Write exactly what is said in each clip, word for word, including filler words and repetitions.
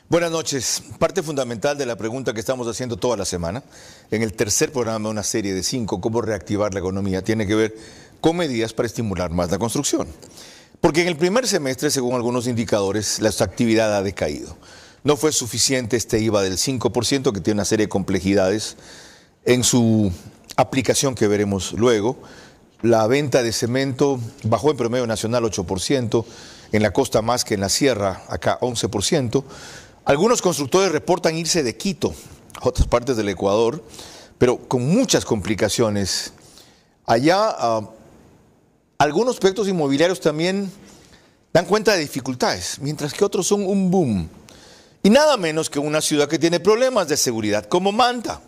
Buenas noches. Parte fundamental de la pregunta que estamos haciendo toda la semana, en el tercer programa de una serie de cinco, cómo reactivar la economía, tiene que ver con medidas para estimular más la construcción. Porque en el primer semestre, según algunos indicadores, la actividad ha decaído. No fue suficiente este I V A del cinco por ciento, que tiene una serie de complejidades en su aplicación que veremos luego. La venta de cemento bajó en promedio nacional ocho por ciento, en la costa más que en la sierra, acá once por ciento. Algunos constructores reportan irse de Quito a otras partes del Ecuador, pero con muchas complicaciones. Allá, uh, algunos proyectos inmobiliarios también dan cuenta de dificultades, mientras que otros son un boom. Y nada menos que una ciudad que tiene problemas de seguridad, como Manta.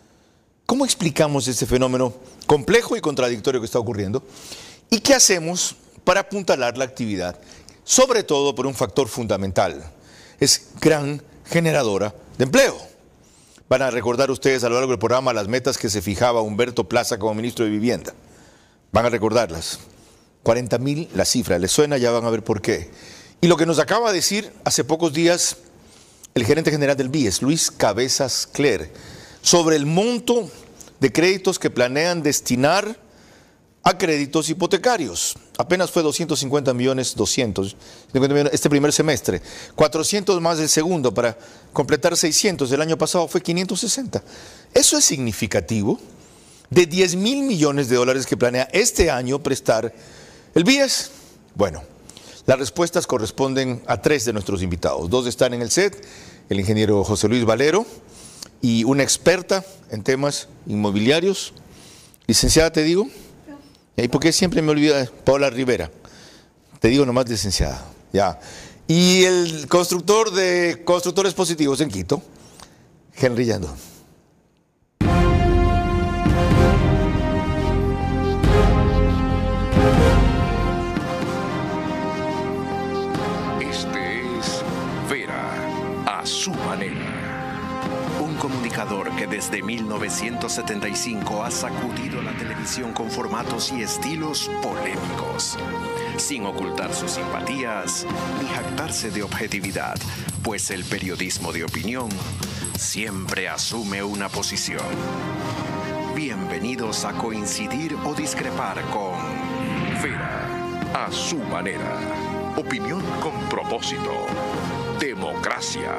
¿Cómo explicamos este fenómeno complejo y contradictorio que está ocurriendo? ¿Y qué hacemos para apuntalar la actividad? Sobre todo por un factor fundamental. Es gran generadora de empleo. Van a recordar ustedes a lo largo del programa las metas que se fijaba Humberto Plaza como ministro de Vivienda. Van a recordarlas. cuarenta mil la cifra, ¿les suena? Ya van a ver por qué. Y lo que nos acaba de decir hace pocos días el gerente general del B I E S, Luis Cabezas Cler, sobre el monto de créditos que planean destinar a créditos hipotecarios. Apenas fue doscientos cincuenta millones, doscientos cincuenta millones este primer semestre, cuatrocientos más del segundo para completar seiscientos, el año pasado fue quinientos sesenta. Eso es significativo. De diez mil millones de dólares que planea este año prestar el B I E S. Bueno, las respuestas corresponden a tres de nuestros invitados. Dos están en el set, el ingeniero José Luis Valero y una experta en temas inmobiliarios. Licenciada, te digo. ¿Y por qué siempre me olvida? Paola Rivera. Te digo nomás licenciada. Ya. Y el constructor de constructores positivos en Quito, Henry Yandón. Este es Vera a su manera. Un comunicador que desde mil novecientos setenta y cinco ha sacudido la televisión con formatos y estilos polémicos, sin ocultar sus simpatías ni jactarse de objetividad, pues el periodismo de opinión siempre asume una posición. Bienvenidos a coincidir o discrepar con Vera a su manera. Opinión con propósito. Democracia.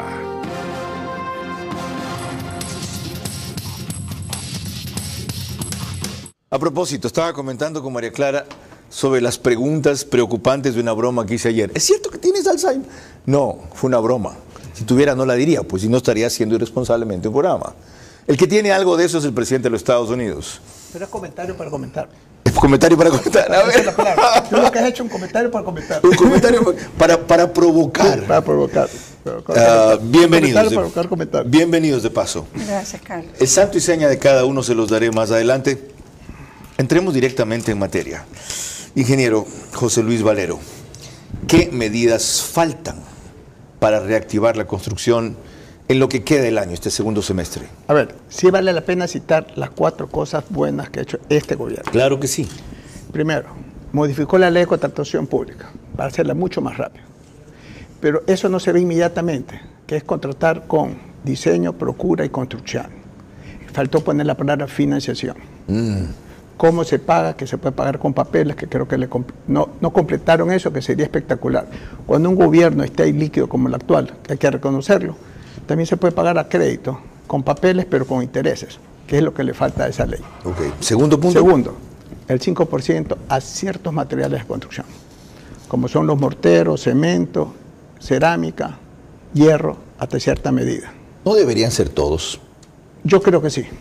A propósito, estaba comentando con María Clara sobre las preguntas preocupantes de una broma que hice ayer. ¿Es cierto que tienes Alzheimer? No, fue una broma. Si tuviera no la diría, pues si no estaría haciendo irresponsablemente un programa. El que tiene algo de eso es el presidente de los Estados Unidos. Pero es comentario para comentar. Es comentario para comentar. A ver. Tú lo que has hecho un comentario para comentar. Un comentario para, para provocar. Sí, para provocar. Uh, bienvenidos. De, provocar, comentar. Bienvenidos de paso. Gracias, Carlos. El santo y seña de cada uno se los daré más adelante. Entremos directamente en materia. Ingeniero José Luis Valero, ¿qué medidas faltan para reactivar la construcción en lo que queda del año, este segundo semestre? A ver, sí vale la pena citar las cuatro cosas buenas que ha hecho este gobierno. Claro que sí. Primero, modificó la ley de contratación pública para hacerla mucho más rápido. Pero eso no se ve inmediatamente, que es contratar con diseño, procura y construcción. Faltó poner la palabra financiación. Mm. ¿Cómo se paga? Que se puede pagar con papeles, que creo que le no, no completaron eso, que sería espectacular. Cuando un gobierno esté líquido como el actual, que hay que reconocerlo, también se puede pagar a crédito, con papeles, pero con intereses, que es lo que le falta a esa ley. Okay. Segundo punto. Segundo, el cinco por ciento a ciertos materiales de construcción, como son los morteros, cemento, cerámica, hierro, hasta cierta medida. ¿No deberían ser todos? Yo creo que sí.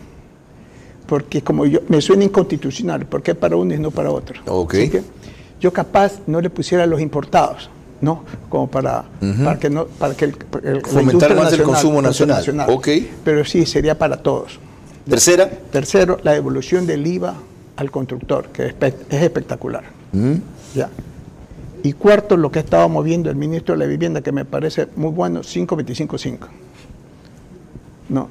Porque como yo, me suena inconstitucional, ¿por qué para uno y no para otro? Okay. Así que yo capaz no le pusiera los importados, ¿no? Como para, uh-huh. para que no, para que el, el fomentar más nacional, el consumo nacional. nacional. Okay. Pero sí, sería para todos. Tercera. Tercero, la devolución del I V A al constructor, que es, es espectacular. Uh-huh. Ya. Y cuarto, lo que ha estado moviendo el ministro de la Vivienda, que me parece muy bueno, cinco veinticinco cinco. No.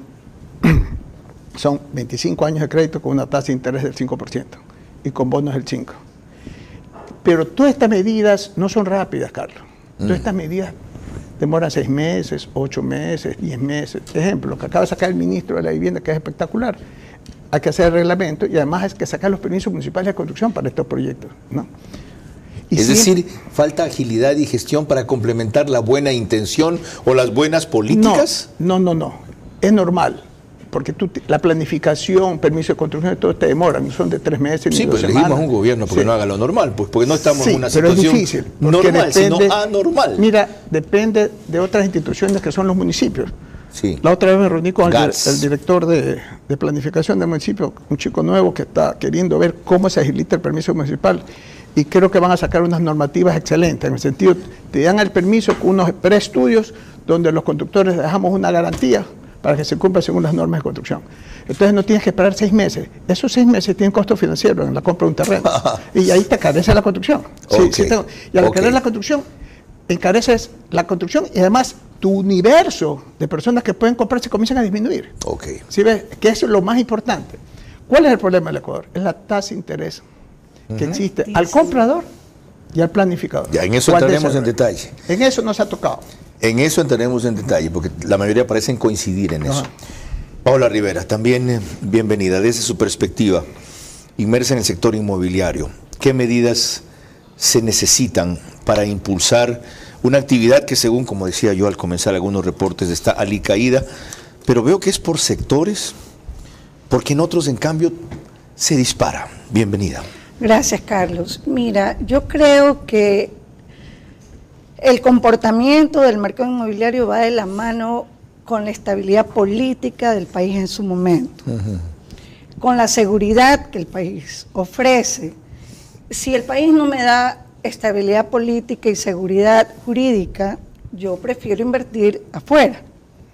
Son veinticinco años de crédito con una tasa de interés del cinco por ciento y con bonos del cinco por ciento. Pero todas estas medidas no son rápidas, Carlos. Mm. Todas estas medidas demoran seis meses, ocho meses, diez meses. Ejemplo, lo que acaba de sacar el ministro de la Vivienda, que es espectacular. Hay que hacer el reglamento y además hay que sacar los permisos municipales de construcción para estos proyectos, ¿no? Y es decir, ¿falta agilidad y gestión para complementar la buena intención o las buenas políticas? No, no, no, no. Es normal. Porque tú, la planificación, permiso de construcción, todo te demoran, no son de tres meses. Sí, ni pues dos elegimos semanas. un gobierno porque sí. no haga lo normal, pues porque no estamos sí, en una pero situación es difícil, normal, depende, sino anormal. Mira, depende de otras instituciones que son los municipios. Sí. La otra vez me reuní con el, Gars. el director de, de planificación del municipio, un chico nuevo que está queriendo ver cómo se agiliza el permiso municipal. Y creo que van a sacar unas normativas excelentes, en el sentido, te dan el permiso con unos preestudios donde los constructores dejamos una garantía para que se cumpla según las normas de construcción. Entonces no tienes que esperar seis meses. Esos seis meses tienen costo financiero en la compra de un terreno. Y ahí te encarece la construcción. Okay. Sí, sí tengo, y al encarecer okay. la construcción, encareces la construcción y además tu universo de personas que pueden comprar se comienzan a disminuir. Okay. ¿Sí ves? Que eso es lo más importante. ¿Cuál es el problema del Ecuador? Es la tasa de interés que uh-huh. existe al comprador y al planificador. Ya, en eso entraremos en detalle. En eso nos ha tocado. En eso entraremos en detalle, porque la mayoría parecen coincidir en eso. Ajá. Paula Rivera, también eh, bienvenida. Desde su perspectiva, inmersa en el sector inmobiliario, ¿qué medidas se necesitan para impulsar una actividad que, según, como decía yo al comenzar algunos reportes, está alicaída, pero veo que es por sectores, porque en otros, en cambio, se dispara? Bienvenida. Gracias, Carlos. Mira, yo creo que el comportamiento del mercado inmobiliario va de la mano con la estabilidad política del país en su momento, uh-huh. con la seguridad que el país ofrece. Si el país no me da estabilidad política y seguridad jurídica, yo prefiero invertir afuera.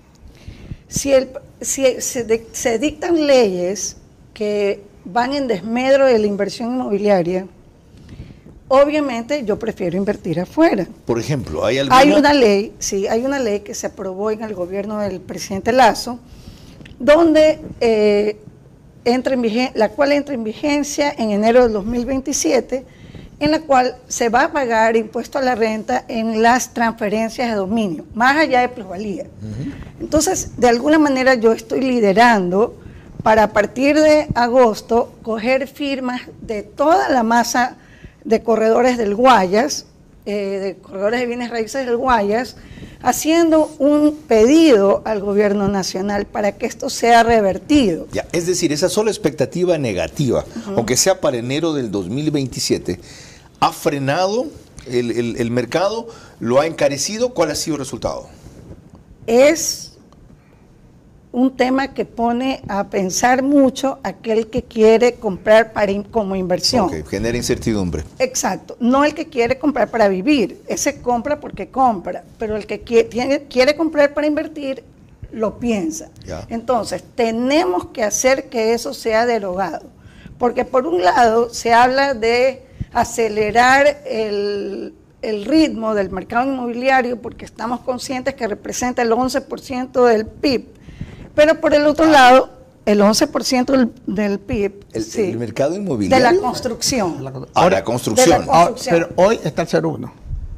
Si, el, si se, de, se dictan leyes que van en desmedro de la inversión inmobiliaria, obviamente yo prefiero invertir afuera. Por ejemplo, ¿hay alguna? Hay una ley, sí, hay una ley que se aprobó en el gobierno del presidente Lasso, donde eh, entra en vigen- la cual entra en vigencia en enero del dos mil veintisiete, en la cual se va a pagar impuesto a la renta en las transferencias de dominio, más allá de plusvalía. Uh-huh. Entonces, de alguna manera yo estoy liderando para a partir de agosto coger firmas de toda la masa de corredores del Guayas, eh, de corredores de bienes raíces del Guayas, haciendo un pedido al gobierno nacional para que esto sea revertido. Ya, es decir, esa sola expectativa negativa, uh-huh. aunque sea para enero del dos mil veintisiete, ha frenado el, el, el mercado, lo ha encarecido. ¿Cuál ha sido el resultado? Es un tema que pone a pensar mucho aquel que quiere comprar para in, como inversión. Okay, genera incertidumbre. Exacto, no el que quiere comprar para vivir, ese compra porque compra, pero el que quiere, tiene, quiere comprar para invertir, lo piensa. Ya. Entonces, tenemos que hacer que eso sea derogado, porque por un lado se habla de acelerar el, el ritmo del mercado inmobiliario, porque estamos conscientes que representa el once por ciento del P I B, pero por el otro ah. lado, el once por ciento del, del P I B, el, sí, el mercado inmobiliario. De la construcción. La, ah, la construcción. De la construcción. Ah, pero hoy está el cero uno.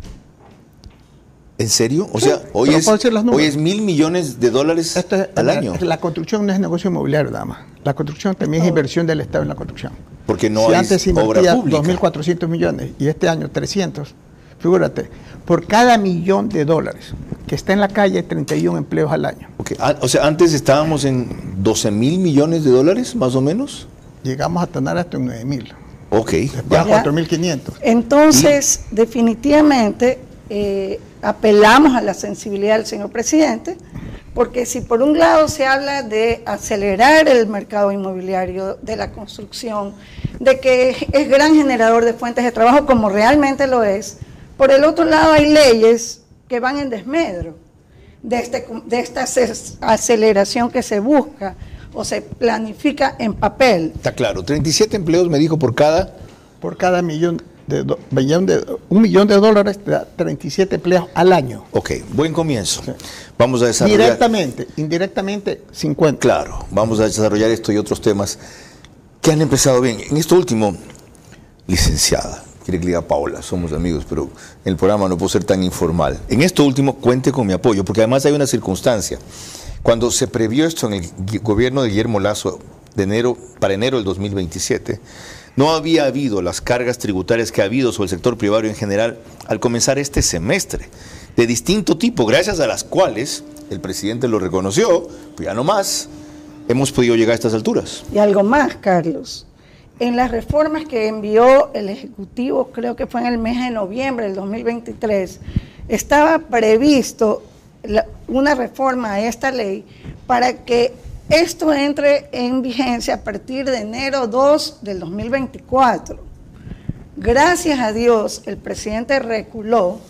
¿En serio? O sí, sea, hoy es, hoy es mil millones de dólares Esto es, al la, año. La construcción no es negocio inmobiliario nada más. La construcción también oh. es inversión del Estado en la construcción. Porque no si hay antes obra invertía pública. dos mil cuatrocientos millones y este año trescientos, figúrate, por cada millón de dólares que está en la calle, treinta y uno empleos al año. Okay. Ah, o sea, antes estábamos en doce mil millones de dólares, más o menos. Llegamos a tener hasta en nueve mil. Ok. Después a cuatro mil quinientos. Entonces, ¿Y? definitivamente, eh, apelamos a la sensibilidad del señor presidente, porque si por un lado se habla de acelerar el mercado inmobiliario, de la construcción, de que es gran generador de fuentes de trabajo, como realmente lo es, por el otro lado hay leyes que van en desmedro de, este, de esta aceleración que se busca o se planifica en papel. Está claro, treinta y siete empleos me dijo por cada... Por cada millón de, do, millón de un millón de dólares te da treinta y siete empleos al año. Ok, buen comienzo. Sí. Vamos a desarrollar... Directamente, indirectamente cincuenta. Claro, vamos a desarrollar esto y otros temas que han empezado bien. En esto último, licenciada, quiere que le diga Paola, somos amigos, pero en el programa no puedo ser tan informal. En esto último, cuente con mi apoyo, porque además hay una circunstancia. Cuando se previó esto en el gobierno de Guillermo Lasso de enero, para enero del dos mil veintisiete, no había habido las cargas tributarias que ha habido sobre el sector privado en general al comenzar este semestre, de distinto tipo, gracias a las cuales el presidente lo reconoció, pues ya no más, hemos podido llegar a estas alturas. Y algo más, Carlos. En las reformas que envió el Ejecutivo, creo que fue en el mes de noviembre del dos mil veintitrés, estaba previsto la, una reforma a esta ley para que esto entre en vigencia a partir de enero dos del dos mil veinticuatro. Gracias a Dios, el presidente reculó,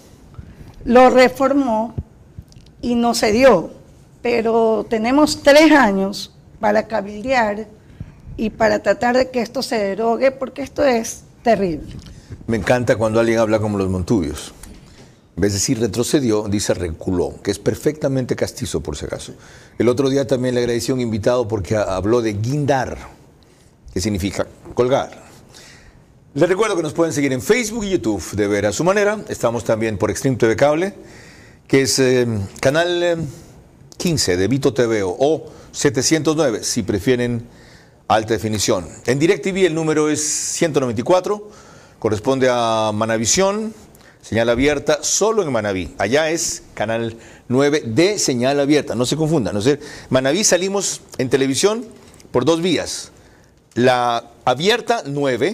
lo reformó y no se dio. Pero tenemos tres años para cabildear y para tratar de que esto se derogue, porque esto es terrible. Me encanta cuando alguien habla como los Montubios. En vez de decir retrocedió, dice reculó, que es perfectamente castizo por si acaso. El otro día también le agradecí a un invitado porque habló de guindar, que significa colgar. Les recuerdo que nos pueden seguir en Facebook y YouTube de Ver a su manera. Estamos también por Extreme T V Cable, que es eh, canal eh, quince de Vito T V o setecientos nueve si prefieren alta definición. En DirecTV el número es ciento noventa y cuatro, corresponde a Manavisión, señal abierta solo en Manaví. Allá es canal nueve de señal abierta, no se confundan. ¿No? Manaví salimos en televisión por dos vías, la abierta nueve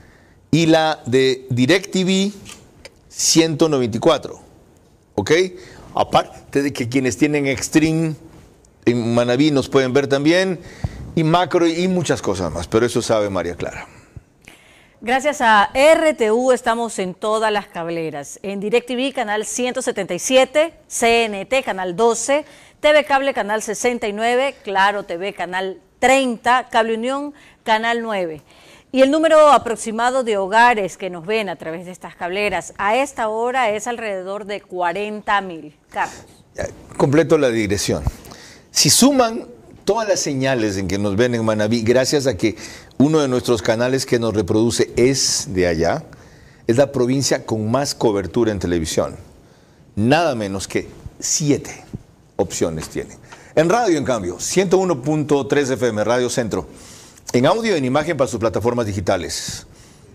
y la de DirecTV ciento noventa y cuatro. ¿Ok? Aparte de que quienes tienen Extreme en Manaví nos pueden ver también, y Macro y muchas cosas más, pero eso sabe María Clara. Gracias a R T U estamos en todas las cableras. En DirecTV, canal ciento setenta y siete, C N T, canal doce, T V Cable, canal sesenta y nueve, Claro T V, canal treinta, Cable Unión, canal nueve. Y el número aproximado de hogares que nos ven a través de estas cableras a esta hora es alrededor de cuarenta mil. Carlos. Completo la digresión. Si suman todas las señales en que nos ven en Manaví, gracias a que uno de nuestros canales que nos reproduce es de allá, es la provincia con más cobertura en televisión. Nada menos que siete opciones tiene. En radio, en cambio, ciento uno punto tres F M, Radio Centro. En audio y en imagen para sus plataformas digitales.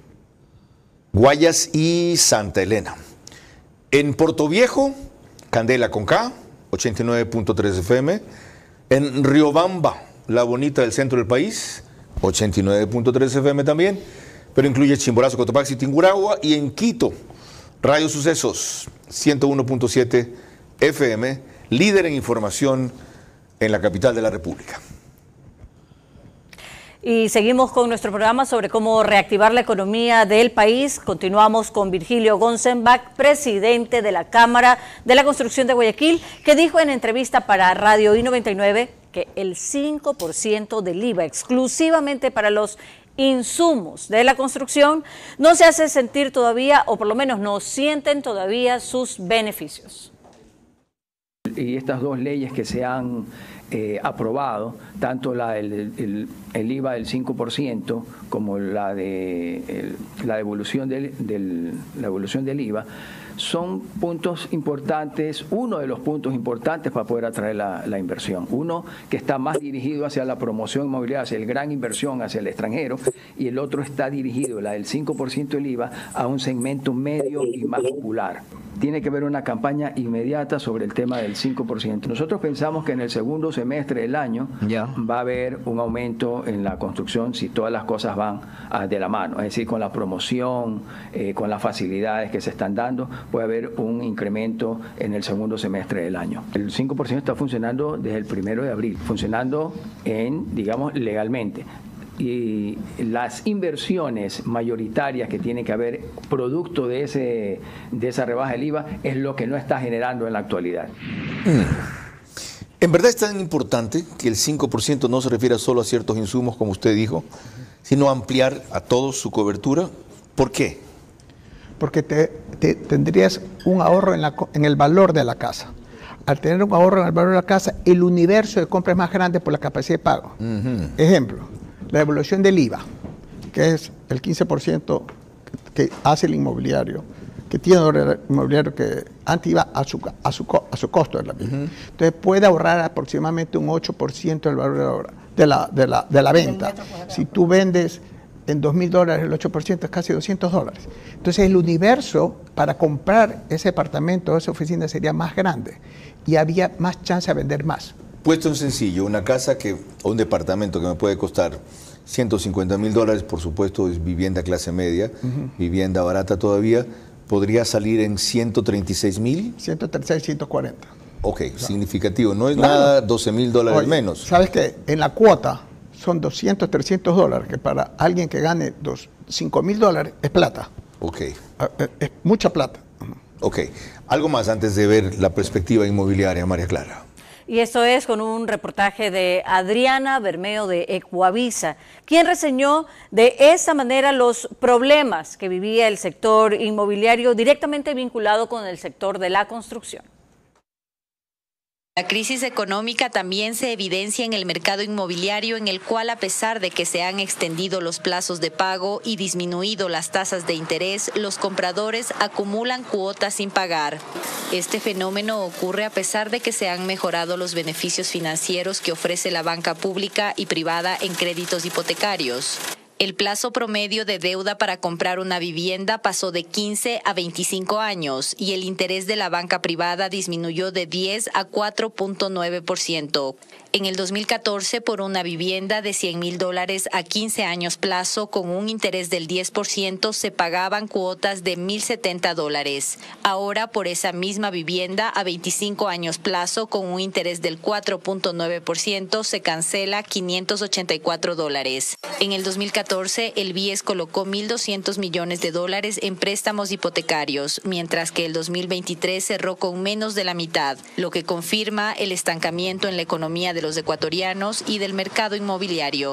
Guayas y Santa Elena. En Portoviejo, Candela con K, ochenta y nueve punto tres F M. En Riobamba, la bonita del centro del país, ochenta y nueve punto tres F M también, pero incluye Chimborazo, Cotopaxi, Tinguragua. Y en Quito, Radio Sucesos, ciento uno punto siete F M, líder en información en la capital de la República. Y seguimos con nuestro programa sobre cómo reactivar la economía del país. Continuamos con Virgilio Gonzenbach, presidente de la Cámara de la Construcción de Guayaquil, que dijo en entrevista para Radio I noventa y nueve que el cinco por ciento del I V A exclusivamente para los insumos de la construcción no se hace sentir todavía, o por lo menos no sienten todavía sus beneficios. Y estas dos leyes que se han eh, aprobado, tanto la del el, el I V A del cinco por ciento como la de el, la devolución del, del, la devolución del I V A, son puntos importantes, uno de los puntos importantes para poder atraer la, la inversión. Uno que está más dirigido hacia la promoción inmobiliaria, hacia el gran inversión, hacia el extranjero, y el otro está dirigido, la del cinco por ciento del I V A, a un segmento medio y más popular. Tiene que haber una campaña inmediata sobre el tema del cinco por ciento. Nosotros pensamos que en el segundo semestre del año yeah. va a haber un aumento en la construcción si todas las cosas van uh, de la mano, es decir, con la promoción, eh, con las facilidades que se están dando, puede haber un incremento en el segundo semestre del año. El cinco por ciento está funcionando desde el primero de abril, funcionando en, digamos, legalmente. Y las inversiones mayoritarias que tiene que haber producto de, ese, de esa rebaja del I V A es lo que no está generando en la actualidad. Mm. En verdad es tan importante que el cinco por ciento no se refiere solo a ciertos insumos, como usted dijo, sino ampliar a todos su cobertura. ¿Por qué? Porque te, te, tendrías un ahorro en, la, en el valor de la casa. Al tener un ahorro en el valor de la casa, el universo de compra es más grande por la capacidad de pago. Uh-huh. Ejemplo, la devolución del I V A, que es el quince por ciento que hace el inmobiliario, que tiene un inmobiliario que antes iba a su, a su, a su costo de la vida. Uh-huh. Entonces puede ahorrar aproximadamente un ocho por ciento del valor de la, de la, de la venta. Si tú vendes en dos mil dólares, el ocho por ciento es casi doscientos dólares. Entonces el universo para comprar ese apartamento o esa oficina sería más grande y había más chance de vender más. Puesto en sencillo, una casa que, o un departamento que me puede costar ciento cincuenta mil dólares, por supuesto es vivienda clase media, uh-huh. vivienda barata todavía, podría salir en ciento treinta y seis mil. ciento treinta y seis, ciento cuarenta. Ok, claro. Significativo. No es claro. nada doce mil dólares menos. ¿Sabes qué? En la cuota son doscientos, trescientos dólares, que para alguien que gane cinco mil dólares es plata. Ok. Es mucha plata. Ok. Algo más antes de ver la perspectiva inmobiliaria, María Clara. Y esto es con un reportaje de Adriana Bermeo de Ecuavisa, quien reseñó de esa manera los problemas que vivía el sector inmobiliario directamente vinculado con el sector de la construcción. La crisis económica también se evidencia en el mercado inmobiliario, en el cual, a pesar de que se han extendido los plazos de pago y disminuido las tasas de interés, los compradores acumulan cuotas sin pagar. Este fenómeno ocurre a pesar de que se han mejorado los beneficios financieros que ofrece la banca pública y privada en créditos hipotecarios. El plazo promedio de deuda para comprar una vivienda pasó de quince a veinticinco años y el interés de la banca privada disminuyó de diez a cuatro punto nueve por ciento. En el dos mil catorce, por una vivienda de cien mil dólares a quince años plazo con un interés del diez por ciento se pagaban cuotas de mil setenta dólares. Ahora, por esa misma vivienda a veinticinco años plazo con un interés del cuatro punto nueve por ciento se cancela quinientos ochenta y cuatro dólares. En el dos mil catorce, el B I E S colocó mil doscientos millones de dólares en préstamos hipotecarios, mientras que el dos mil veintitrés cerró con menos de la mitad, lo que confirma el estancamiento en la economía de los ecuatorianos y del mercado inmobiliario.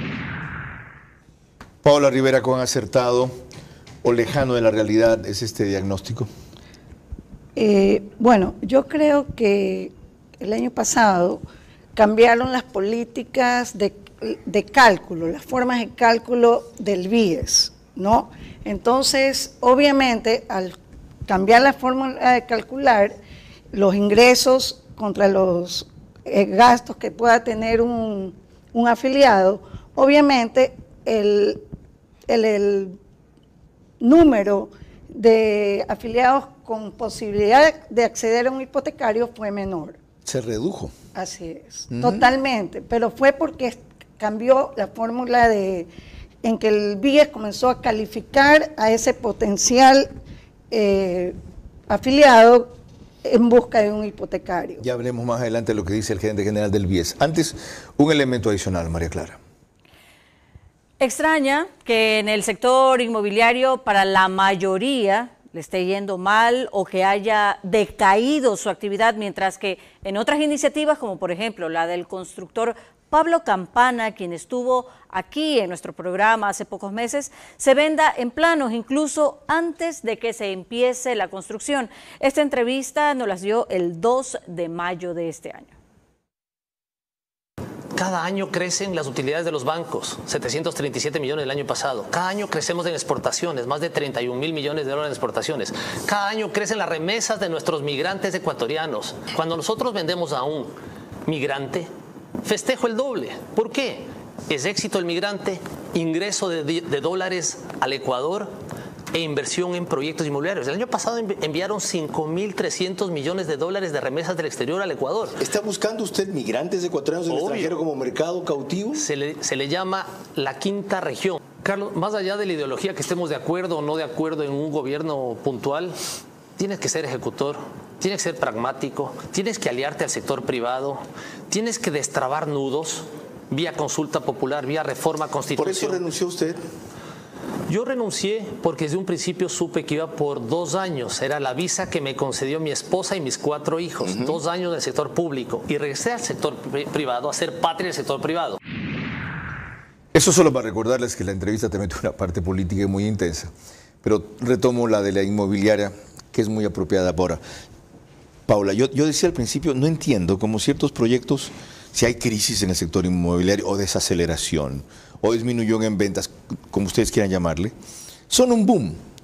Paula Rivera, ¿cuán acertado o lejano de la realidad es este diagnóstico? Eh, bueno, yo creo que el año pasado cambiaron las políticas de, de cálculo, las formas de cálculo del B I E S, ¿no? Entonces, obviamente, al cambiar la fórmula de calcular los ingresos contra los eh, gastos que pueda tener un, un afiliado, obviamente el, el, el número de afiliados con posibilidad de acceder a un hipotecario fue menor. Se redujo. Así es, uh-huh. Totalmente, pero fue porque cambió la fórmula de en que el B I E S comenzó a calificar a ese potencial eh, afiliado en busca de un hipotecario. Ya veremos más adelante lo que dice el gerente general del B I E S. Antes, un elemento adicional, María Clara. Extraña que en el sector inmobiliario para la mayoría le esté yendo mal o que haya decaído su actividad, mientras que en otras iniciativas, como por ejemplo la del constructor Pablo Campana, quien estuvo aquí en nuestro programa hace pocos meses, se venda en planos incluso antes de que se empiece la construcción. Esta entrevista nos la dio el dos de mayo de este año. Cada año crecen las utilidades de los bancos, setecientos treinta y siete millones el año pasado. Cada año crecemos en exportaciones, más de treinta y un mil millones de dólares en exportaciones. Cada año crecen las remesas de nuestros migrantes ecuatorianos. Cuando nosotros vendemos a un migrante, festejo el doble. ¿Por qué? Es éxito el migrante, ingreso de, de dólares al Ecuador e inversión en proyectos inmobiliarios. El año pasado enviaron cinco mil trescientos millones de dólares de remesas del exterior al Ecuador. ¿Está buscando usted migrantes ecuatorianos en el extranjero como mercado cautivo? Se le, se le llama la quinta región. Carlos, más allá de la ideología que estemos de acuerdo o no de acuerdo en un gobierno puntual, tienes que ser ejecutor, tienes que ser pragmático, tienes que aliarte al sector privado, tienes que destrabar nudos vía consulta popular, vía reforma constitucional. ¿Por eso renunció usted? Yo renuncié porque desde un principio supe que iba por dos años. Era la visa que me concedió mi esposa y mis cuatro hijos. Uh-huh. Dos años del sector público. Y regresé al sector pri- privado, a ser patria del sector privado. Eso solo para recordarles que la entrevista también tuvo una parte política muy intensa. Pero retomo la de la inmobiliaria, que es muy apropiada ahora. Paula, yo, yo decía al principio, no entiendo cómo ciertos proyectos, si hay crisis en el sector inmobiliario o desaceleración, o disminución en ventas, como ustedes quieran llamarle, son un boom.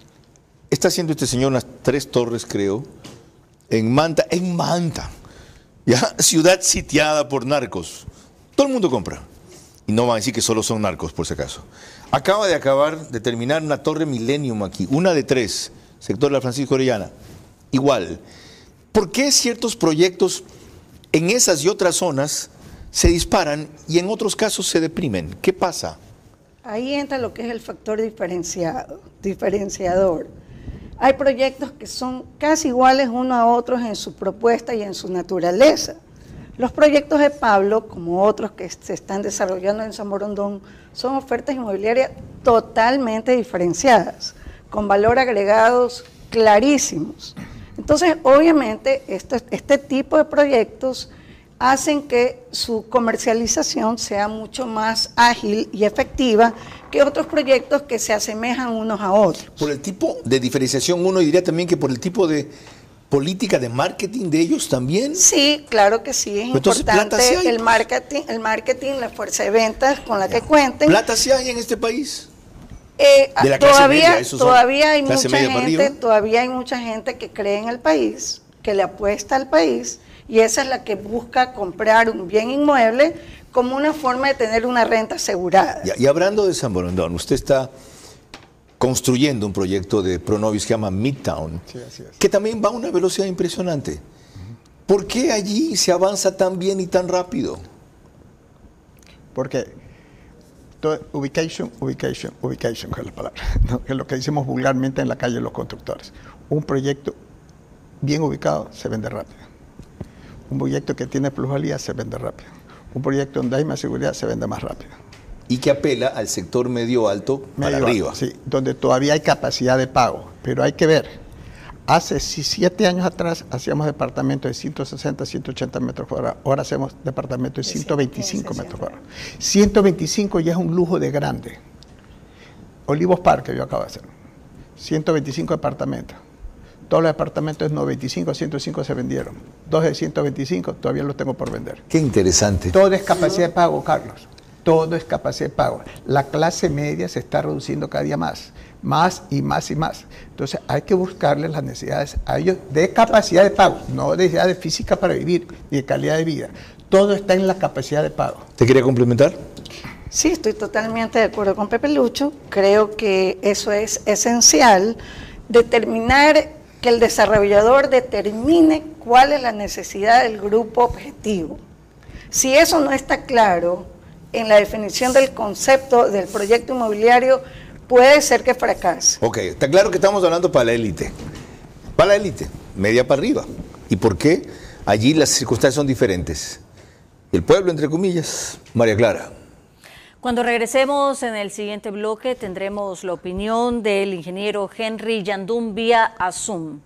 Está haciendo este señor unas tres torres, creo, en Manta, en Manta, ya, ciudad sitiada por narcos. Todo el mundo compra. Y no van a decir que solo son narcos, por si acaso. Acaba de acabar de terminar una torre Millennium aquí, una de tres, sector de la Francisco Orellana. Igual. ¿Por qué ciertos proyectos en esas y otras zonas se disparan y en otros casos se deprimen? ¿Qué pasa? Ahí entra lo que es el factor diferenciado, diferenciador. Hay proyectos que son casi iguales unos a otros en su propuesta y en su naturaleza. Los proyectos de Pablo, como otros que se están desarrollando en San Borondón, son ofertas inmobiliarias totalmente diferenciadas, con valor agregados clarísimos. Entonces, obviamente, esto, este tipo de proyectos hacen que su comercialización sea mucho más ágil y efectiva que otros proyectos que se asemejan unos a otros. Por el tipo de diferenciación, uno diría también que por el tipo de política de marketing de ellos también. Sí, claro que sí, es Entonces, importante ¿plata sí hay? el marketing, el marketing, la fuerza de ventas con la que cuenten. ¿Plata sí hay en este país? Eh, De la clase todavía, media, esos son todavía hay clase mucha media para gente, arriba. todavía hay mucha gente que cree en el país, que le apuesta al país, y esa es la que busca comprar un bien inmueble como una forma de tener una renta asegurada. Y, y hablando de San Borondón, usted está construyendo un proyecto de Pronovis que se llama Midtown, Sí, así es. que también va a una velocidad impresionante. ¿Por qué allí se avanza tan bien y tan rápido? Porque todo, ubication, ubication, ubication, que es la palabra, ¿no? Que es lo que decimos vulgarmente en la calle los constructores. Un proyecto bien ubicado se vende rápido. Un proyecto que tiene plusvalía se vende rápido. Un proyecto donde hay más seguridad se vende más rápido. Y que apela al sector medio-alto para Medio arriba. alto, sí, donde todavía hay capacidad de pago. Pero hay que ver, hace siete años atrás hacíamos departamentos de ciento sesenta, ciento ochenta metros cuadrados. Ahora hacemos departamentos de ciento veinticinco metros cuadrados. ciento veinticinco ya es un lujo de grande. Olivos Parque yo acabo de hacer. ciento veinticinco departamentos. Todos los departamentos de noventa y cinco a ciento cinco se vendieron. Dos de ciento veinticinco todavía los tengo por vender. Qué interesante. Todo es capacidad de pago, Carlos. Todo es capacidad de pago. La clase media se está reduciendo cada día más. Más y más y más. Entonces hay que buscarle las necesidades a ellos de capacidad de pago. No de necesidad de física para vivir ni de calidad de vida. Todo está en la capacidad de pago. ¿Te quería complementar? Sí, estoy totalmente de acuerdo con Pepe Lucho. Creo que eso es esencial, determinar que el desarrollador determine cuál es la necesidad del grupo objetivo. Si eso no está claro en la definición del concepto del proyecto inmobiliario, puede ser que fracase. Ok, está claro que estamos hablando para la élite. Para la élite, media para arriba. ¿Y por qué? Allí las circunstancias son diferentes. El pueblo, entre comillas, María Clara. Cuando regresemos en el siguiente bloque tendremos la opinión del ingeniero Henry Yandún vía Zoom.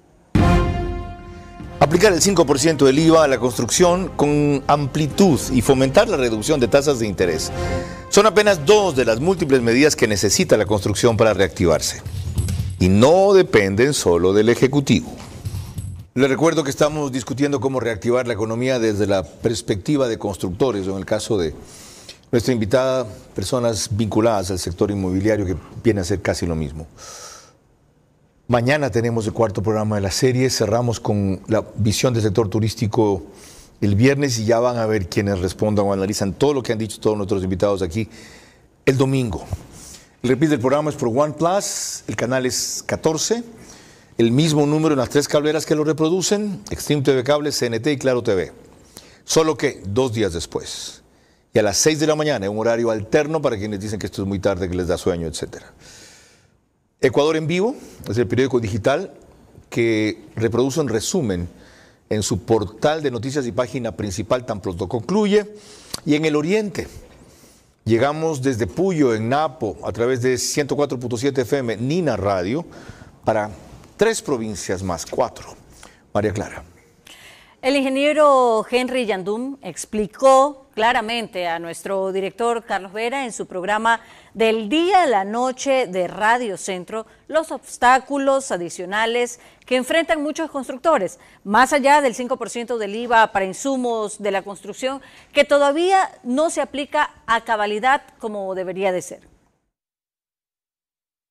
Aplicar el cinco por ciento del I V A a la construcción con amplitud y fomentar la reducción de tasas de interés son apenas dos de las múltiples medidas que necesita la construcción para reactivarse. Y no dependen solo del Ejecutivo. Les recuerdo que estamos discutiendo cómo reactivar la economía desde la perspectiva de constructores, o en el caso de nuestra invitada, personas vinculadas al sector inmobiliario que viene a ser casi lo mismo. Mañana tenemos el cuarto programa de la serie, cerramos con la visión del sector turístico el viernes y ya van a ver quienes respondan o analizan todo lo que han dicho todos nuestros invitados aquí el domingo. El reprise del programa es por OnePlus, el canal es catorce, el mismo número en las tres cableras que lo reproducen, Extreme T V Cable, C N T y Claro T V. Solo que dos días después. Y a las seis de la mañana, en un horario alterno para quienes dicen que esto es muy tarde, que les da sueño, etcétera. Ecuador en Vivo es el periódico digital que reproduce un resumen en su portal de noticias y página principal tan pronto concluye. Y en el oriente, llegamos desde Puyo, en Napo, a través de ciento cuatro punto siete F M, Nina Radio, para tres provincias más, cuatro. María Clara. El ingeniero Henry Yandún explicó claramente a nuestro director Carlos Vera en su programa Del Día a la Noche de Radio Centro los obstáculos adicionales que enfrentan muchos constructores, más allá del cinco por ciento del I V A para insumos de la construcción, que todavía no se aplica a cabalidad como debería de ser.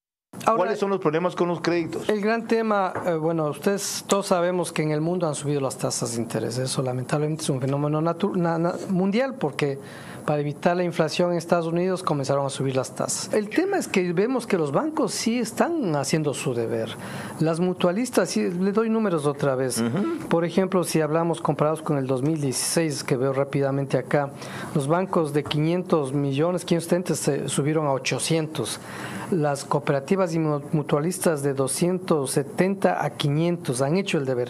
Ahora, ¿cuáles son los problemas con los créditos? El gran tema, eh, bueno, ustedes todos sabemos que en el mundo han subido las tasas de interés. Eso lamentablemente es un fenómeno natu- na- na- mundial porque para evitar la inflación en Estados Unidos comenzaron a subir las tasas. El tema es que vemos que los bancos sí están haciendo su deber. Las mutualistas, sí, le doy números otra vez. Uh-huh. Por ejemplo, si hablamos comparados con el dos mil dieciséis, que veo rápidamente acá, los bancos de quinientos millones, quinientos setenta se subieron a ochocientos. Las cooperativas y mutualistas de doscientos setenta a quinientos han hecho el deber.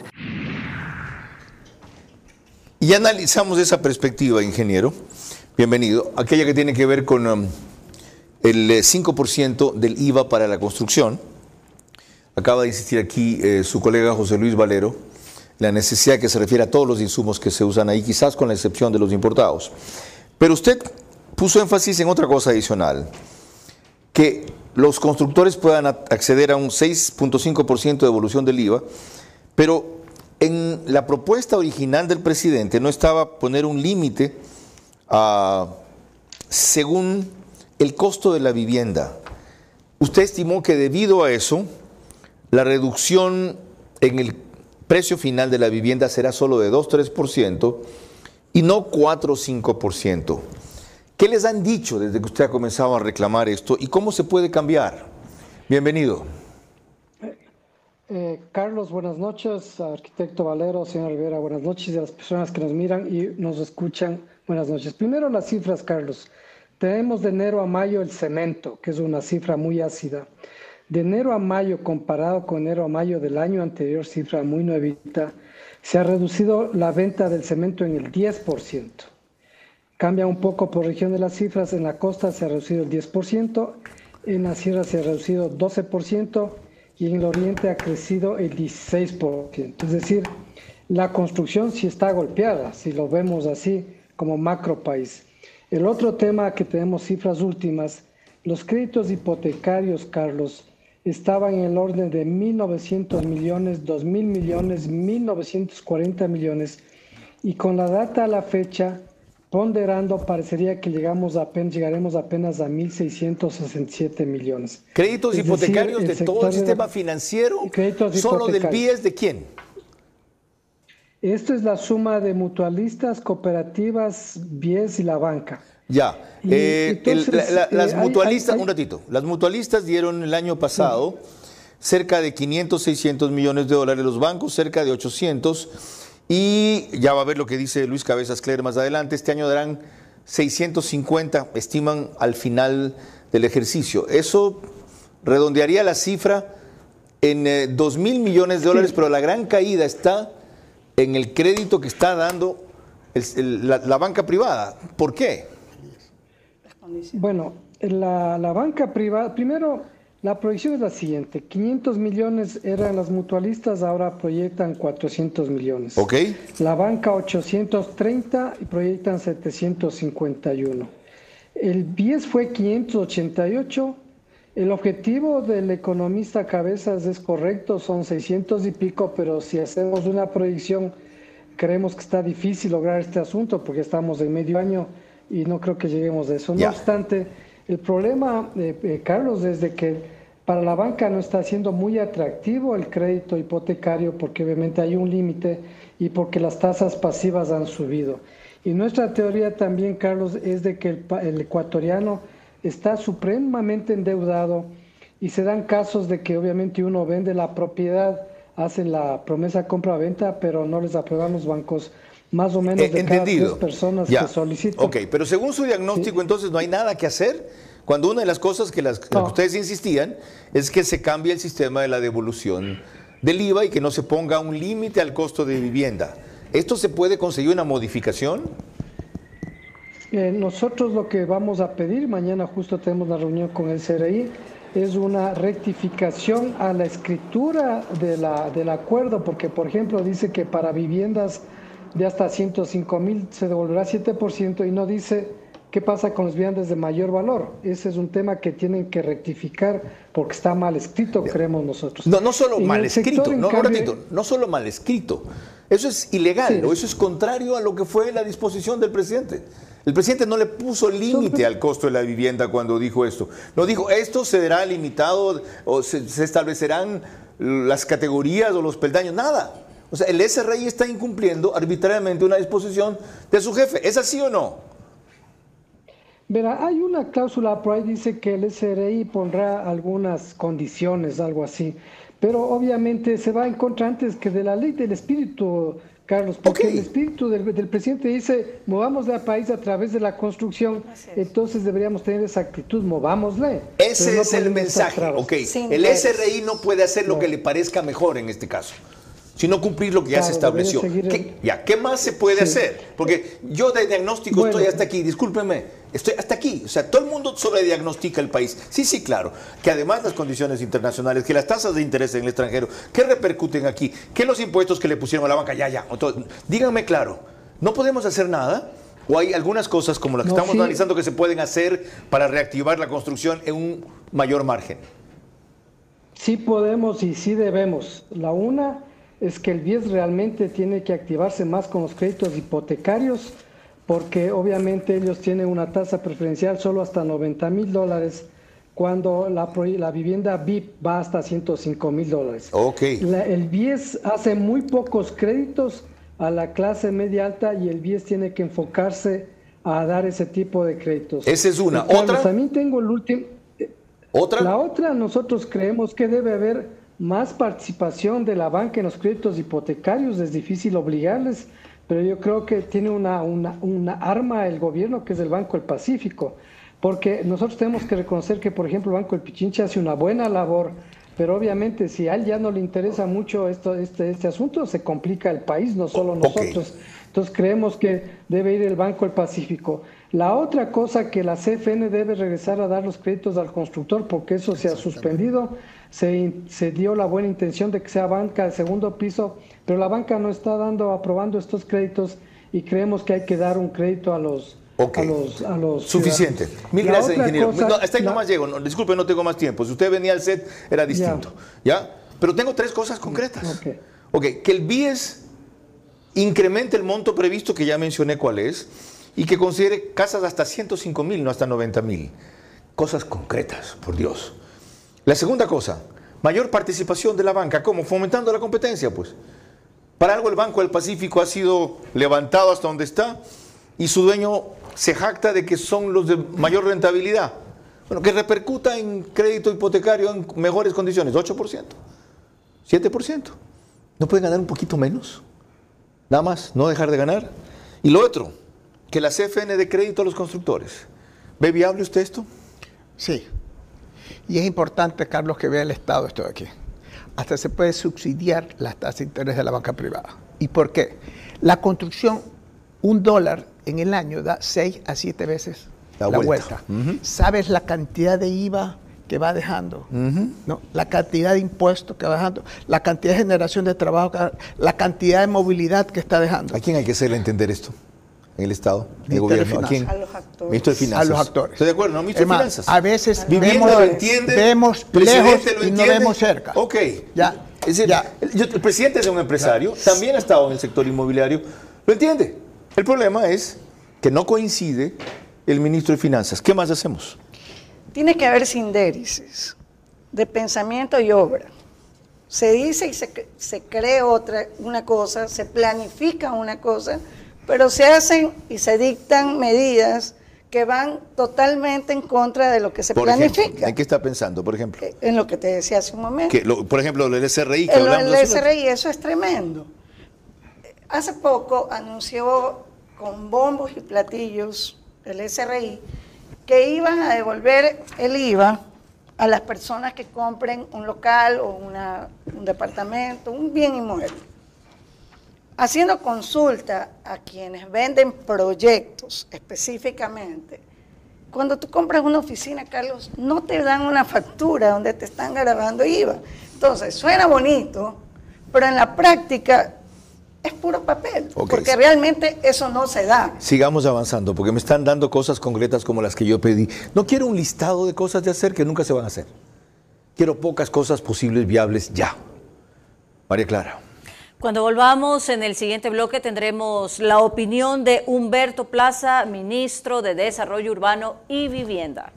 Y analizamos esa perspectiva, ingeniero. Bienvenido. Aquella que tiene que ver con um, el cinco por ciento del I V A para la construcción. Acaba de insistir aquí eh, su colega José Luis Valero, la necesidad que se refiere a todos los insumos que se usan ahí, quizás con la excepción de los importados. Pero usted puso énfasis en otra cosa adicional, que los constructores puedan acceder a un seis punto cinco por ciento de devolución del I V A, pero en la propuesta original del presidente no estaba poner un límite Uh, según el costo de la vivienda. Usted estimó que debido a eso, la reducción en el precio final de la vivienda será solo de dos a tres por ciento y no cuatro o cinco por ciento. ¿Qué les han dicho desde que usted ha comenzado a reclamar esto y cómo se puede cambiar? Bienvenido. Eh, Carlos, buenas noches. Arquitecto Valero, señor Rivera, buenas noches. Y a las personas que nos miran y nos escuchan, buenas noches. Primero las cifras, Carlos. Tenemos de enero a mayo el cemento, que es una cifra muy ácida. De enero a mayo, comparado con enero a mayo del año anterior, cifra muy nuevita, se ha reducido la venta del cemento en el diez por ciento. Cambia un poco por región de las cifras. En la costa se ha reducido el diez por ciento, en la sierra se ha reducido doce por ciento y en el oriente ha crecido el dieciséis por ciento. Es decir, la construcción sí está golpeada, si lo vemos así como macro país. El otro tema que tenemos cifras últimas, los créditos hipotecarios, Carlos, estaban en el orden de mil novecientos millones, dos mil millones, mil novecientos cuarenta millones, y con la data a la fecha, ponderando, parecería que llegamos apenas, llegaremos apenas a mil seiscientos sesenta y siete millones. ¿Créditos es hipotecarios decir, de todo el sistema financiero? ¿Solo del B I E S de quién? Esto es la suma de mutualistas, cooperativas, B I E S y la banca. Ya, y, eh, entonces, el, la, la, las eh, mutualistas, hay, hay, un ratito, las mutualistas dieron el año pasado sí. cerca de quinientos, seiscientos millones de dólares, los bancos cerca de ochocientos, y ya va a ver lo que dice Luis Cabezas Cler más adelante, este año darán seiscientos cincuenta, estiman al final del ejercicio. Eso redondearía la cifra en eh, dos mil millones de dólares, sí. Pero la gran caída está en el crédito que está dando el, el, la, la banca privada. ¿Por qué? Bueno, la, la banca privada, primero, la proyección es la siguiente, quinientos millones eran las mutualistas, ahora proyectan cuatrocientos millones. Ok. La banca ochocientos treinta y proyectan setecientos cincuenta y uno. El B I E S fue quinientos ochenta y ocho, el objetivo del economista Cabezas es correcto, son seiscientos y pico, pero si hacemos una proyección, creemos que está difícil lograr este asunto porque estamos en medio año y no creo que lleguemos a eso. No yeah. obstante, el problema, eh, eh, Carlos, es de que para la banca no está siendo muy atractivo el crédito hipotecario porque obviamente hay un límite y porque las tasas pasivas han subido. Y nuestra teoría también, Carlos, es de que el, el ecuatoriano está supremamente endeudado y se dan casos de que obviamente uno vende la propiedad, hacen la promesa compra-venta, pero no les aprueban los bancos. Más o menos de eh, cada tres personas ya. que solicitan. Ok, pero según su diagnóstico, sí. entonces no hay nada que hacer, cuando una de las cosas que, las, no. que ustedes insistían es que se cambie el sistema de la devolución del I V A y que no se ponga un límite al costo de vivienda. ¿Esto se puede conseguir una modificación? Eh, nosotros lo que vamos a pedir, mañana justo tenemos una reunión con el C R I, es una rectificación a la escritura de la, del acuerdo, porque por ejemplo dice que para viviendas de hasta ciento cinco mil se devolverá siete por ciento y no dice qué pasa con las viviendas de mayor valor. Ese es un tema que tienen que rectificar porque está mal escrito, creemos nosotros. No, no solo mal escrito, no, cambio, ratito, no solo mal escrito, Eso es ilegal, Sí. o eso es contrario a lo que fue la disposición del presidente. El presidente no le puso límite al costo de la vivienda cuando dijo esto. No dijo, esto será limitado o se, se establecerán las categorías o los peldaños, nada. O sea, el S R I está incumpliendo arbitrariamente una disposición de su jefe. ¿Es así o no? Verá, hay una cláusula por ahí, dice que el S R I pondrá algunas condiciones, algo así, pero obviamente se va en contra antes que de la ley del espíritu, Carlos, porque Ok. el espíritu del, del presidente dice, movamos al país a través de la construcción, entonces deberíamos tener esa actitud, movámosle. Ese pero no es el ponemos mensaje. trabas. Ok, Sin el S interés. R I no puede hacer lo No. que le parezca mejor en este caso, sino cumplir lo que ya Claro, se estableció. debería seguir ¿Qué, el- ya, ¿qué más se puede Sí. hacer? Porque yo de diagnóstico Bueno. estoy hasta aquí, discúlpenme, estoy hasta aquí. O sea, todo el mundo sobrediagnostica el país. Sí, sí, claro. Que además las condiciones internacionales, que las tasas de interés en el extranjero, ¿qué repercuten aquí? Que los impuestos que le pusieron a la banca, ya, ya. o todo. Díganme claro, ¿no podemos hacer nada? ¿O hay algunas cosas como las que No, estamos sí. analizando que se pueden hacer para reactivar la construcción en un mayor margen? Sí podemos y sí debemos. La una es que el B I E S realmente tiene que activarse más con los créditos hipotecarios, porque obviamente ellos tienen una tasa preferencial solo hasta noventa mil dólares, cuando la, pro- la vivienda V I P va hasta ciento cinco mil dólares. Ok. La- el B I E S hace muy pocos créditos a la clase media alta y el B I E S tiene que enfocarse a dar ese tipo de créditos. Esa es una. Y, Carlos, ¿Otra? También tengo el último... ¿Otra? La otra, nosotros creemos que debe haber más participación de la banca en los créditos hipotecarios. Es difícil obligarles, pero yo creo que tiene una, una, una arma el gobierno, que es el Banco del Pacífico, porque nosotros tenemos que reconocer que, por ejemplo, el Banco del Pichincha hace una buena labor, pero obviamente si a él ya no le interesa mucho esto, este, este asunto, se complica el país, no solo Ok. nosotros. Entonces creemos que debe ir el Banco del Pacífico. La otra cosa, que la C F N debe regresar a dar los créditos al constructor, porque eso se ha suspendido. Se, se dio la buena intención de que sea banca de segundo piso, pero la banca no está dando, aprobando estos créditos, y creemos que hay que dar un crédito a los, Ok. a los, a los Suficiente. ciudadanos. Mil La gracias, otra ingeniero. cosa- No, hasta ahí la- nomás llego. No, disculpe, no tengo más tiempo. Si usted venía al set, era distinto. ¿Ya? Pero tengo tres cosas concretas. Ok. Ok, que el B I E S incremente el monto previsto, que ya mencioné cuál es, y que considere casas hasta ciento cinco mil, no hasta noventa mil. Cosas concretas, por Dios. La segunda cosa, mayor participación de la banca. ¿Cómo? Fomentando la competencia, pues. Para algo el Banco del Pacífico ha sido levantado hasta donde está y su dueño se jacta de que son los de mayor rentabilidad. Bueno, que repercuta en crédito hipotecario en mejores condiciones, ocho por ciento, siete por ciento. ¿No pueden ganar un poquito menos? Nada más, no dejar de ganar. Y lo otro, que la C F N dé crédito a los constructores. ¿Ve viable usted esto? Sí. Y es importante, Carlos, que vea el Estado esto de aquí. Hasta se puede subsidiar las tasas de interés de la banca privada. ¿Y por qué? La construcción, un dólar en el año da seis a siete veces La la, vuelta. vuelta. Ujú. ¿Sabes la cantidad de I V A que va dejando? ¿No? La cantidad de impuestos que va dejando, la cantidad de generación de trabajo, que va- la cantidad de movilidad que está dejando. ¿A quién hay que hacerle entender esto? ¿En el Estado? ¿En el Ministerio de gobierno? ¿A quién? Finanzas. A los actores. Ministro de Finanzas. A los actores. ¿Estoy de acuerdo? ¿No? Ministro Es más, de Finanzas. a veces Vivienda vemos, lo entiende. vemos Presidente lejos lo y no entiende. vemos cerca. Ok. Ya, Es decir, ya. el, yo- el presidente es un empresario, también ha estado en el sector inmobiliario, lo entiende. El problema es que no coincide el ministro de Finanzas. ¿Qué más hacemos? Tiene que haber sindéresis de pensamiento y obra. Se dice y se, cre- se cree otra, una cosa, se planifica una cosa, pero se hacen y se dictan medidas que van totalmente en contra de lo que se Por planifica. ejemplo, ¿en qué está pensando, por ejemplo? Eh, En lo que te decía hace un momento. Que lo- por ejemplo, el S R I que El, hablamos el hace S rato. R I, eso es tremendo. Hace poco anunció con bombos y platillos el S R I que iban a devolver el I V A a las personas que compren un local o una- un departamento, un bien inmueble. Haciendo consulta a quienes venden proyectos específicamente, cuando tú compras una oficina, Carlos, no te dan una factura donde te están grabando I V A. Entonces, suena bonito, pero en la práctica es puro papel, Ok. porque realmente eso no se da. Sigamos avanzando, porque me están dando cosas concretas como las que yo pedí. No quiero un listado de cosas de hacer que nunca se van a hacer. Quiero pocas cosas posibles, viables, ya. María Clara. Cuando volvamos en el siguiente bloque tendremos la opinión de Humberto Plaza, ministro de Desarrollo Urbano y Vivienda.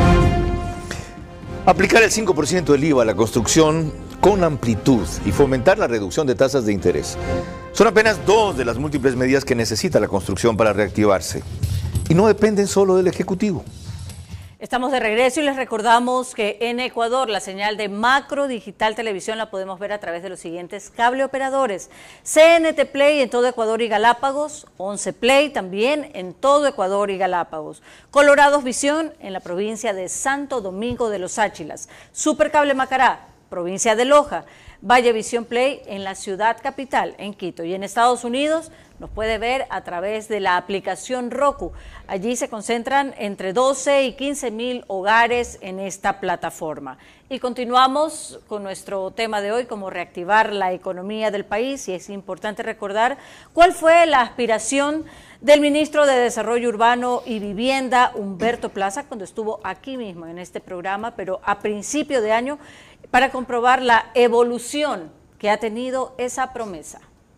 Aplicar el cinco por ciento del I V A a la construcción con amplitud y fomentar la reducción de tasas de interés son apenas dos de las múltiples medidas que necesita la construcción para reactivarse. Y no dependen solo del Ejecutivo. Estamos de regreso y les recordamos que en Ecuador la señal de Macro Digital Televisión la podemos ver a través de los siguientes cable operadores: C N T Play en todo Ecuador y Galápagos, once Play también en todo Ecuador y Galápagos, Colorados Visión en la provincia de Santo Domingo de los Áchilas, Supercable Macará, provincia de Loja, Valle Visión Play en la ciudad capital, en Quito, y en Estados Unidos nos puede ver a través de la aplicación Roku. Allí se concentran entre doce y quince mil hogares en esta plataforma. Y continuamos con nuestro tema de hoy, cómo reactivar la economía del país, y es importante recordar cuál fue la aspiración del ministro de Desarrollo Urbano y Vivienda, Humberto Plaza, cuando estuvo aquí mismo en este programa, pero a principio de año, para comprobar la evolución que ha tenido esa promesa.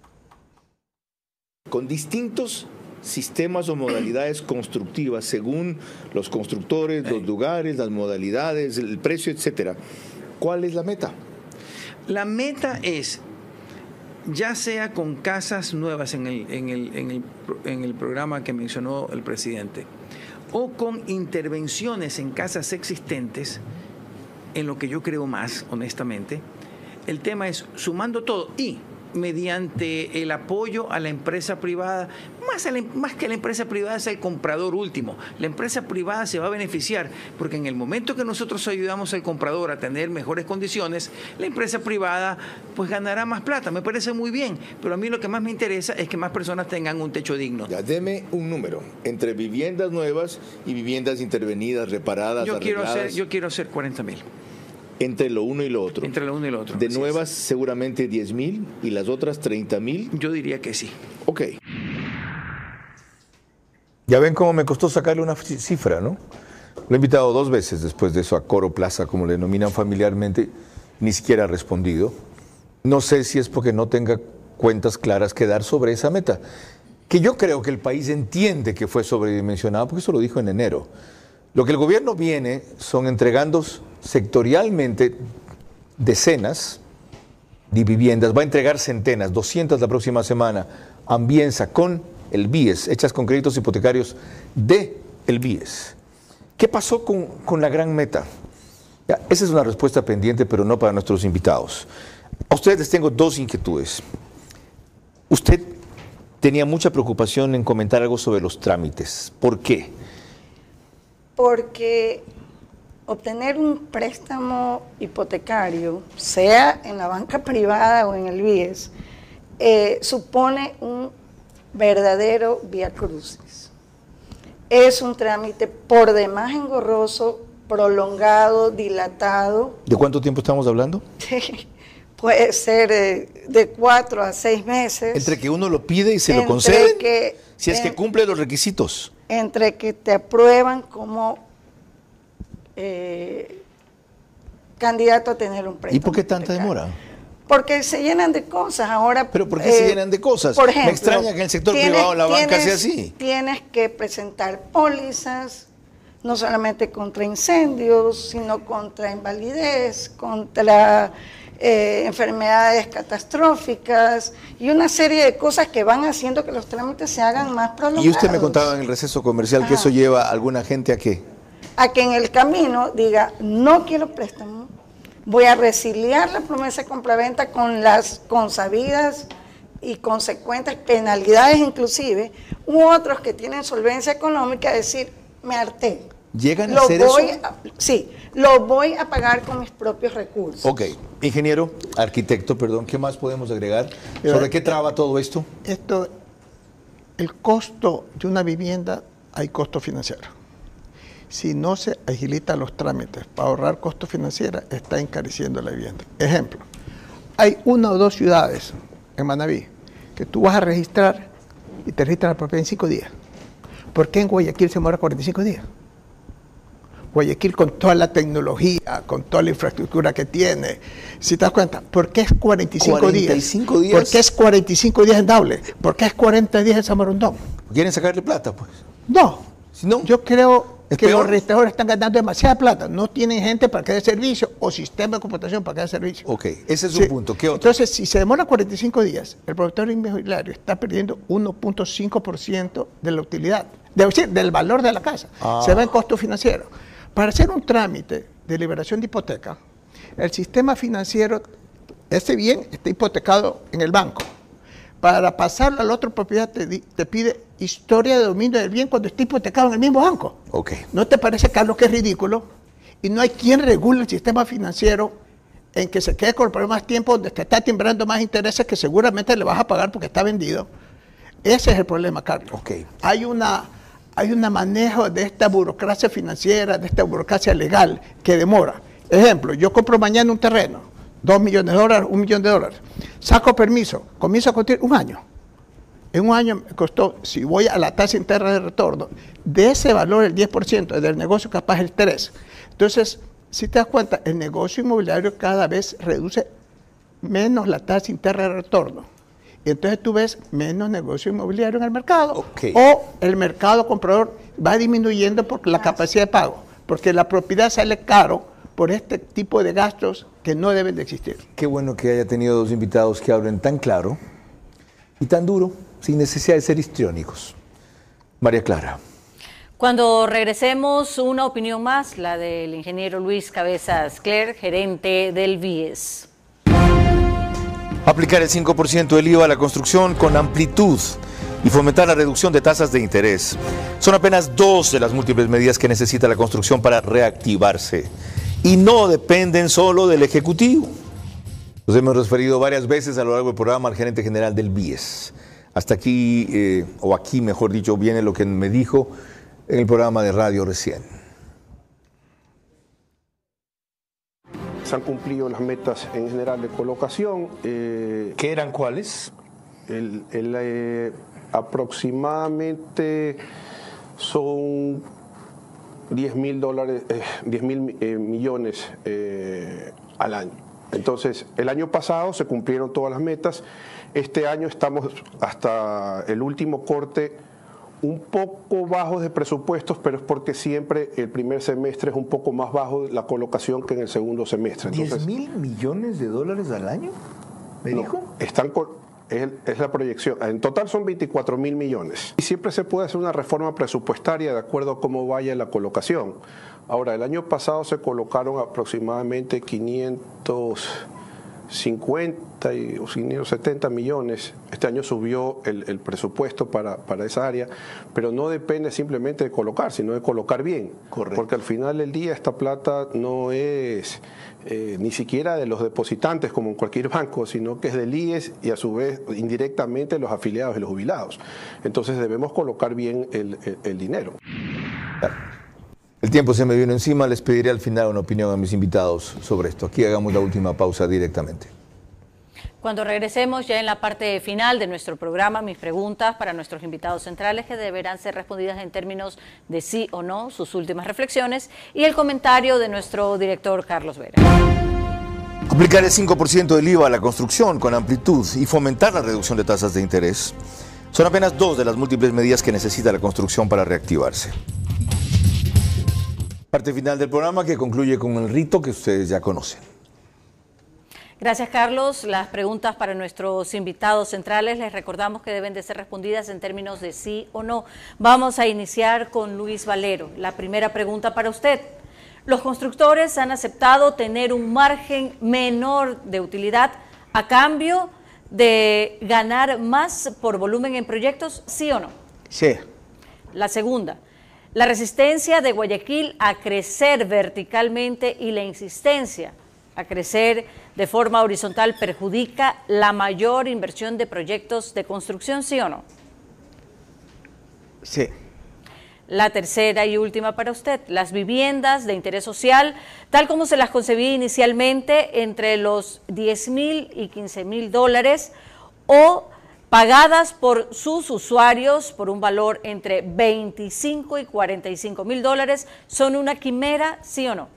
Con distintos sistemas o modalidades constructivas según los constructores, los lugares, las modalidades, el precio, etcétera. ¿Cuál es la meta? La meta es, ya sea con casas nuevas en el, en el, en el, en el programa que mencionó el presidente, o con intervenciones en casas existentes, en lo que yo creo más, honestamente, el tema es sumando todo y mediante el apoyo a la empresa privada, más, a la, más que la empresa privada es el comprador último. La empresa privada se va a beneficiar porque en el momento que nosotros ayudamos al comprador a tener mejores condiciones, la empresa privada pues ganará más plata. Me parece muy bien, pero a mí lo que más me interesa es que más personas tengan un techo digno. Ya, deme un número entre viviendas nuevas y viviendas intervenidas, reparadas, yo quiero arregladas. hacer, yo quiero hacer cuarenta mil. Entre lo uno y lo otro. Entre lo uno y lo otro. De nuevas es. Seguramente diez mil y las otras treinta mil. Yo diría que sí. Ok. Ya ven cómo me costó sacarle una cifra, ¿no? Lo he invitado dos veces después de eso a Coro Plaza, como le denominan familiarmente, ni siquiera ha respondido. No sé si es porque no tenga cuentas claras que dar sobre esa meta, que yo creo que el país entiende que fue sobredimensionado, porque eso lo dijo en enero. Lo que el gobierno viene son entregando sectorialmente decenas de viviendas, va a entregar centenas, doscientas la próxima semana, Ambienza con el B I E S, hechas con créditos hipotecarios de el B I E S. ¿Qué pasó con, con la gran meta? Ya, esa es una respuesta pendiente, pero no para nuestros invitados. A ustedes les tengo dos inquietudes. Usted tenía mucha preocupación en comentar algo sobre los trámites. ¿Por qué? Porque obtener un préstamo hipotecario, sea en la banca privada o en el B I E S, eh, supone un verdadero viacrucis. Es un trámite por demás engorroso, prolongado, dilatado. ¿De cuánto tiempo estamos hablando? Puede ser eh, de cuatro a seis meses. Entre que uno lo pide y se lo conceden, que, si es en, que cumple los requisitos. Entre que te aprueban como eh, candidato a tener un préstamo. ¿Y por qué tanta demora? Porque se llenan de cosas. Ahora, ¿pero por qué eh, se llenan de cosas? Por ejemplo, me extraña que en el sector tienes, privado la banca tienes, sea así. Tienes que presentar pólizas, no solamente contra incendios, sino contra invalidez, contra eh, enfermedades catastróficas y una serie de cosas que van haciendo que los trámites se hagan más prolongados. Y usted me contaba en el receso comercial Ajá. que eso lleva a alguna gente a qué? A que en el camino diga, no quiero préstamo, voy a resiliar la promesa de compraventa con las consabidas y consecuentes penalidades inclusive, u otros que tienen solvencia económica, decir, me harté. ¿Llegan a lo hacer voy eso? A, sí, lo voy a pagar con mis propios recursos. Ok, ingeniero, arquitecto, perdón, ¿qué más podemos agregar? ¿Sobre qué traba todo esto? Esto, el costo de una vivienda, hay costo financiero. Si no se agilitan los trámites para ahorrar costo financiero, está encareciendo la vivienda. Ejemplo, hay una o dos ciudades en Manabí que tú vas a registrar y te registran la propiedad en cinco días. ¿Por qué en Guayaquil se demora cuarenta y cinco días? Guayaquil con toda la tecnología, con toda la infraestructura que tiene, si te das cuenta, ¿por qué es cuarenta y cinco, cuarenta y cinco días? días? ¿Por qué es cuarenta y cinco días en Daule? ¿Por qué es cuarenta días en Samarondón? ¿Quieren sacarle plata, pues? No, si no yo creo ¿es que peor? los restauradores están ganando demasiada plata, no tienen gente para que dé servicio o sistema de computación para que dé servicio. Ok, ese es Sí. un punto. ¿Qué otro? Entonces, si se demora cuarenta y cinco días, el promotor inmobiliario está perdiendo uno punto cinco por ciento de la utilidad, de, decir, del valor de la casa. Ah. Se va en costo financiero. Para hacer un trámite de liberación de hipoteca, el sistema financiero, ese bien está hipotecado en el banco. Para pasarlo a la otra propiedad te, di- te pide historia de dominio del bien cuando está hipotecado en el mismo banco. Ok. ¿No te parece, Carlos, que es ridículo? Y no hay quien regule el sistema financiero en que se quede con el más tiempo, donde te está timbrando más intereses que seguramente le vas a pagar porque está vendido. Ese es el problema, Carlos. Ok. Hay una, hay un manejo de esta burocracia financiera, de esta burocracia legal que demora. Ejemplo, yo compro mañana un terreno, dos millones de dólares, un millón de dólares. Saco permiso, comienzo a construir un año. En un año me costó, si voy a la tasa interna de retorno, de ese valor el diez por ciento, del negocio capaz el tres por ciento. Entonces, si te das cuenta, el negocio inmobiliario cada vez reduce menos la tasa interna de retorno. Y entonces tú ves menos negocio inmobiliario en el mercado. Okay. O el mercado comprador va disminuyendo por la capacidad de pago, porque la propiedad sale caro por este tipo de gastos que no deben de existir. Qué bueno que haya tenido dos invitados que hablen tan claro y tan duro, sin necesidad de ser histriónicos. María Clara. Cuando regresemos, una opinión más, la del ingeniero Luis Cabezas Clerc, gerente del B I E S. Aplicar el cinco por ciento del I V A a la construcción con amplitud y fomentar la reducción de tasas de interés son apenas dos de las múltiples medidas que necesita la construcción para reactivarse. Y no dependen solo del Ejecutivo. Nos hemos referido varias veces a lo largo del programa al gerente general del B I E S. Hasta aquí, eh, o aquí mejor dicho, viene lo que me dijo en el programa de radio recién. Se han cumplido las metas en general de colocación. Eh, ¿Qué eran cuáles? El, el, eh, aproximadamente son diez mil dólares, eh, diez mil eh, millones eh, al año. Entonces, el año pasado se cumplieron todas las metas. Este año estamos hasta el último corte un poco bajos de presupuestos, pero es porque siempre el primer semestre es un poco más bajo la colocación que en el segundo semestre. ¿diez mil millones de dólares al año? ¿Me no, dijo? Están con, es, es la proyección. En total son veinticuatro mil millones. Y siempre se puede hacer una reforma presupuestaria de acuerdo a cómo vaya la colocación. Ahora, el año pasado se colocaron aproximadamente quinientos cincuenta y, o quinientos setenta millones. Este año subió el, el presupuesto para, para esa área, pero no depende simplemente de colocar, sino de colocar bien. Correcto. Porque al final del día esta plata no es eh, ni siquiera de los depositantes como en cualquier banco, sino que es del I E S y a su vez indirectamente los afiliados y los jubilados. Entonces debemos colocar bien el, el, el dinero. El tiempo se me vino encima, les pediré al final una opinión a mis invitados sobre esto. Aquí hagamos la última pausa directamente. Cuando regresemos ya en la parte final de nuestro programa, mis preguntas para nuestros invitados centrales que deberán ser respondidas en términos de sí o no, sus últimas reflexiones y el comentario de nuestro director Carlos Vera. Aplicar el cinco por ciento del I V A a la construcción con amplitud y fomentar la reducción de tasas de interés son apenas dos de las múltiples medidas que necesita la construcción para reactivarse. Parte final del programa que concluye con el rito que ustedes ya conocen. Gracias, Carlos. Las preguntas para nuestros invitados centrales les recordamos que deben de ser respondidas en términos de sí o no. Vamos a iniciar con Luis Valero. La primera pregunta para usted. Los constructores han aceptado tener un margen menor de utilidad a cambio de ganar más por volumen en proyectos, ¿sí o no? Sí. La segunda. La resistencia de Guayaquil a crecer verticalmente y la insistencia a crecer de forma horizontal perjudica la mayor inversión de proyectos de construcción, ¿sí o no? Sí. La tercera y última para usted, las viviendas de interés social, tal como se las concebía inicialmente, entre los diez mil y quince mil dólares, o pagadas por sus usuarios por un valor entre veinticinco y cuarenta y cinco mil dólares, son una quimera, ¿sí o no?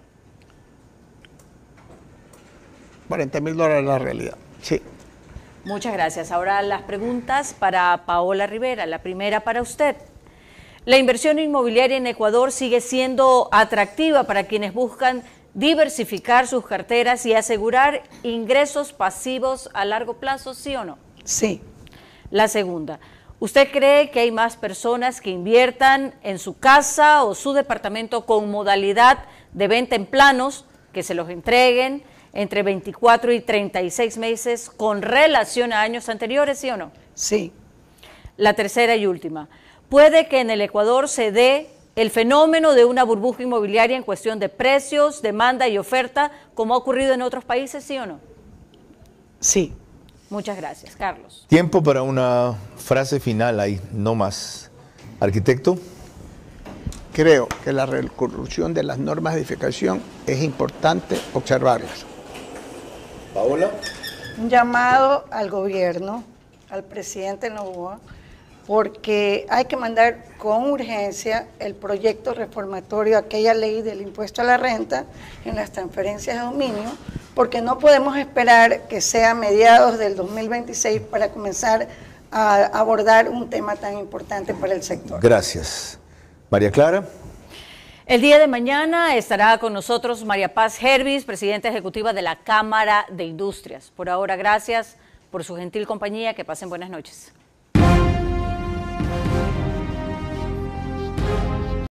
cuarenta mil dólares es la realidad, sí. Muchas gracias. Ahora las preguntas para Paola Rivera. La primera para usted. La inversión inmobiliaria en Ecuador sigue siendo atractiva para quienes buscan diversificar sus carteras y asegurar ingresos pasivos a largo plazo, ¿sí o no? Sí. La segunda, ¿usted cree que hay más personas que inviertan en su casa o su departamento con modalidad de venta en planos, que se los entreguen entre veinticuatro y treinta y seis meses con relación a años anteriores, sí o no? Sí. La tercera y última, ¿puede que en el Ecuador se dé el fenómeno de una burbuja inmobiliaria en cuestión de precios, demanda y oferta, como ha ocurrido en otros países, sí o no? Sí. Muchas gracias. Carlos. Tiempo para una frase final ahí, no más. Arquitecto. Creo que la recursión de las normas de edificación es importante observarlas. Paola. Un llamado al gobierno, al presidente Noboa, porque hay que mandar con urgencia el proyecto reformatorio, aquella ley del impuesto a la renta en las transferencias de dominio, porque no podemos esperar que sea a mediados del dos mil veintiséis para comenzar a abordar un tema tan importante para el sector. Gracias. María Clara. El día de mañana estará con nosotros María Paz Hervis, presidenta ejecutiva de la Cámara de Industrias. Por ahora, gracias por su gentil compañía. Que pasen buenas noches.